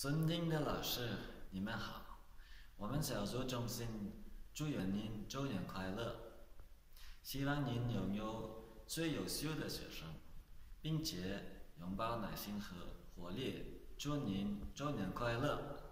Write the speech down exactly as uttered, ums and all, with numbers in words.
尊敬的老师，你们好！我们小组中心祝愿您周年快乐，希望您拥有最优秀的学生，并且拥抱耐心和活力。祝您周年快乐！